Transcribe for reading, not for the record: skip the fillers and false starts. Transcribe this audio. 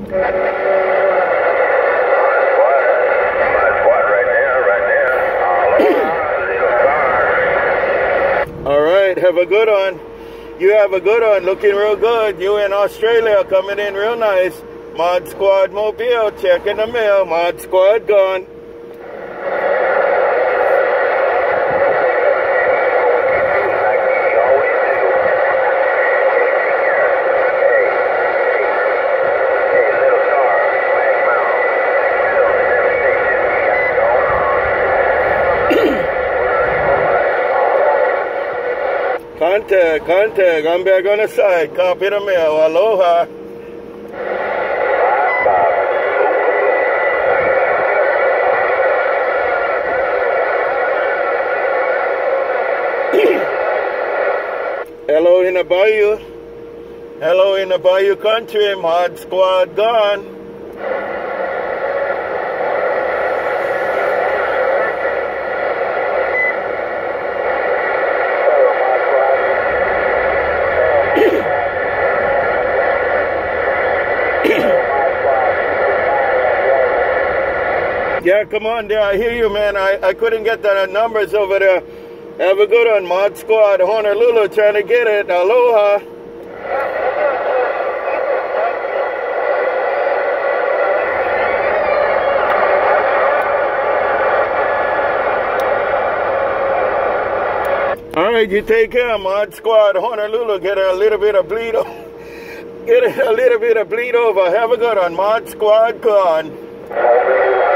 All right, have a good one. You have a good one, looking real good. You in Australia, coming in real nice. ModSquad Mobile, checking the mail. ModSquad gone. Contact, I'm back on the side. Copy the mail. Aloha. Hello in the bayou. Hello in the bayou country. ModSquad gone. Yeah, come on there. I hear you, man. I couldn't get the numbers over there. Have a good one, ModSquad. Honolulu trying to get it. Aloha. All right, you take care, ModSquad. Honolulu, get a little bit of bleed over. Get a little bit of bleed over. Have a good one, ModSquad gone.